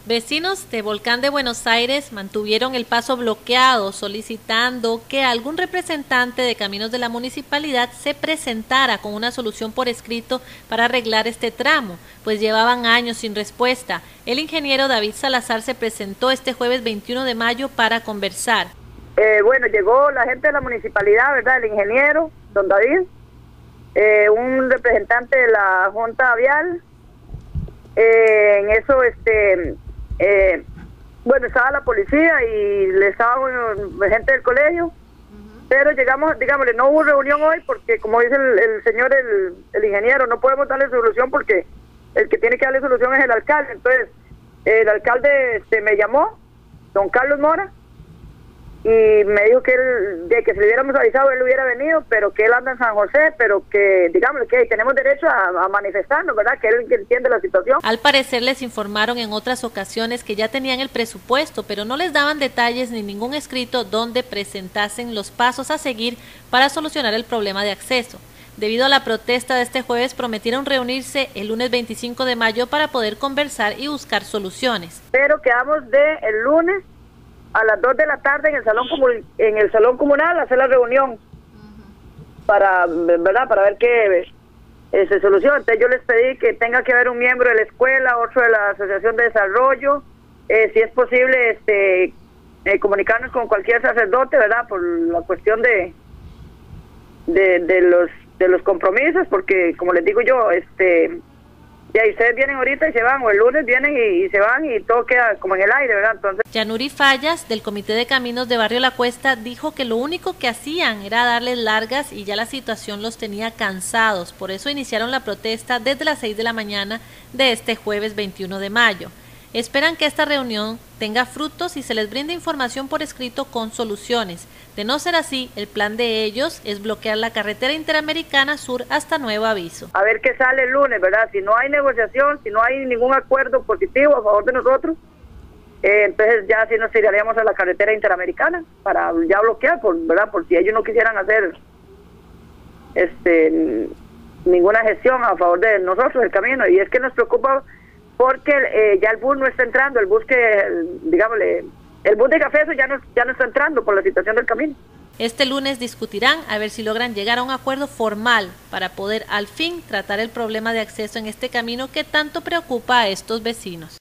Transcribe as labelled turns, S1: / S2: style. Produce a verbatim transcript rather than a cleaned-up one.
S1: Vecinos de Volcán de Buenos Aires mantuvieron el paso bloqueado, solicitando que algún representante de Caminos de la municipalidad se presentara con una solución por escrito para arreglar este tramo, pues llevaban años sin respuesta. El ingeniero David Salazar se presentó este jueves veintiuno de mayo para conversar.
S2: Eh, bueno, llegó la gente de la municipalidad, ¿verdad? El ingeniero, don David, eh, un representante de la Junta Vial. Eh, en eso, este... Eh, bueno, estaba la policía y le estaba bueno, gente del colegio, uh-huh. Pero llegamos, digámosle, no hubo reunión hoy porque, como dice el, el señor, el, el ingeniero, no podemos darle solución porque el que tiene que darle solución es el alcalde. Entonces, el alcalde este, me llamó, don Carlos Mora, y me dijo que él, de que si le hubiéramos avisado, él hubiera venido, pero que él anda en San José, pero que, digamos, que tenemos derecho a, a manifestarnos, ¿verdad? Que él que entiende la situación.
S1: Al parecer les informaron en otras ocasiones que ya tenían el presupuesto, pero no les daban detalles ni ningún escrito donde presentasen los pasos a seguir para solucionar el problema de acceso. Debido a la protesta de este jueves, prometieron reunirse el lunes veinticinco de mayo para poder conversar y buscar soluciones.
S2: Pero quedamos de el lunes a las dos de la tarde en el salón comun en el salón comunal a hacer la reunión, uh-huh. para verdad para ver qué eh, se soluciona. Entonces yo les pedí que tenga que haber un miembro de la escuela, otro de la asociación de desarrollo, eh, si es posible este eh, comunicarnos con cualquier sacerdote, verdad, por la cuestión de de, de los de los compromisos, porque como les digo yo, este ya ustedes vienen ahorita y se van, o el lunes vienen y, y se van y todo queda como en el aire, ¿verdad? Entonces...
S1: Yanuri Fallas, del Comité de Caminos de Barrio La Cuesta, dijo que lo único que hacían era darles largas y ya la situación los tenía cansados. Por eso iniciaron la protesta desde las seis de la mañana de este jueves veintiuno de mayo. Esperan que esta reunión tenga frutos y se les brinde información por escrito con soluciones. De no ser así, el plan de ellos es bloquear la carretera interamericana sur hasta nuevo aviso.
S2: A ver qué sale el lunes, ¿verdad? Si no hay negociación, si no hay ningún acuerdo positivo a favor de nosotros, eh, entonces ya sí nos tiraríamos a la carretera interamericana para ya bloquear, por, ¿verdad? Por si ellos no quisieran hacer este ninguna gestión a favor de nosotros, el camino. Y es que nos preocupa porque eh, ya el bus no está entrando, el bus que, digámosle, el bus de Cafeso ya no, ya no está entrando por la situación del camino.
S1: Este lunes discutirán a ver si logran llegar a un acuerdo formal para poder al fin tratar el problema de acceso en este camino que tanto preocupa a estos vecinos.